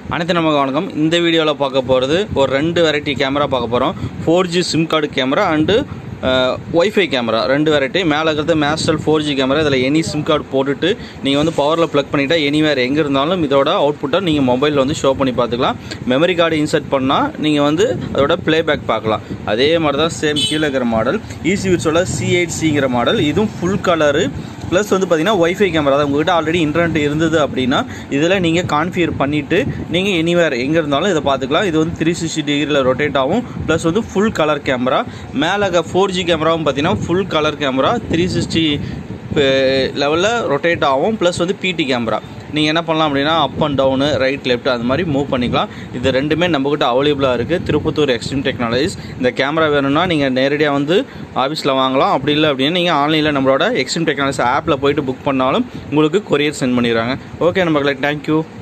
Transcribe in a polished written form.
அனைத்து நமக்கு வணக்கம். இந்த வீடியோவில் பார்க்க போகிறது ஒரு 2 வெரைட்டி கேமரா பார்க்க போகிறோம். 4G SIM card camera and wifi camera 2 variety. மேலே இருக்கிறது மேஸ்டல் 4G கேமரா. இதில் எனி சிம் கார்டு போட்டுட்டு நீங்கள் வந்து பவரில் ப்ளக் பண்ணிவிட்டால் எனிவேர் எங்கே இருந்தாலும் இதோட அவுட்புட்டை நீங்கள் மொபைலில் வந்து ஷோ பண்ணி பார்த்துக்கலாம். மெமரி கார்டு இன்சர்ட் பண்ணால் நீங்கள் வந்து அதோட ப்ளேபேக் பார்க்கலாம். அதே மாதிரி தான் சேம் கீழே இருக்கிற மாடல் ஈசிவிட்ஸோட C8Cங்கிற மாடல். இதுவும் ஃபுல் கலரு ப்ளஸ் வந்து பார்த்தீங்கன்னா ஒய்ஃபை கேமரா தான். உங்கள்கிட்ட ஆல்ரெடி இன்டர்நெட் இருந்தது அப்படின்னா இதில் நீங்கள் கான்ஃபிகர் பண்ணிவிட்டு நீங்கள் எனிவேர் எங்கே இருந்தாலும் இதை பார்த்துக்கலாம். இது வந்து 360 டிகிரியில் ரொட்டேட் ஆகும். ப்ளஸ் வந்து ஃபுல் கலர் கேமரா. மேலே 4G கேமராவும் பார்த்தீங்கன்னா ஃபுல் கலர் கேமரா 360 லெவலில் ரொட்டேட் ஆகும். ப்ளஸ் வந்து PT கேமரா. நீங்கள் என்ன பண்ணலாம் அப்படின்னா up and down right left அது மாதிரி மூவ் பண்ணிக்கலாம். இது ரெண்டுமே நம்மக்கிட்ட அவைலபிளாக இருக்குது. Tirupattur extreme technologies. இந்த கேமரா வேணும்னா நீங்கள் நேரடியாக வந்து ஆஃபீஸில் வாங்கலாம். அப்படி இல்லை அப்படின்னா நீங்கள் ஆன்லைனில் நம்மளோட எக்ஸ்ட்ரீம் டெக்னாலஜிஸ் ஆப்பில் போய்ட்டு புக் பண்ணாலும் உங்களுக்கு கொரியர் சென்ட் பண்ணிடுறாங்க. ஓகே நம்பர்களே, தேங்க்யூ.